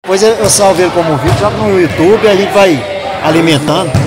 Depois eu salvo ele como um vídeo, jogo no YouTube e a gente vai alimentando.